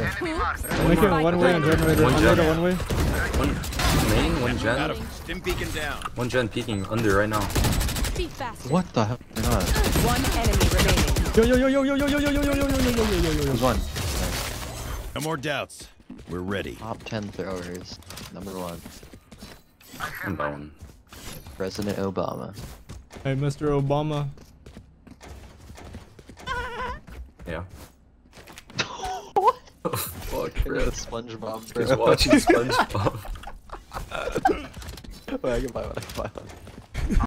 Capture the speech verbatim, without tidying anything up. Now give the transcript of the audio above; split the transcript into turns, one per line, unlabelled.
Make it one way and generator.
One gen.
One way.
One main, one gen.
Stim beacon down.
One gen peeking under right now.
What the hell? Not.
One enemy remaining.
Yo yo yo yo yo yo yo yo yo yo yo yo yo yo yo yo yo.
There's one.
No more doubts. We're ready.
Top ten throwers. Number one.
I'm bone.
President Obama.
Hey, Mister Obama.
Yeah.
What?
Fuck,
The
Chris.
SpongeBob.
He's watching SpongeBob.
Wait, I can buy one. I can buy one.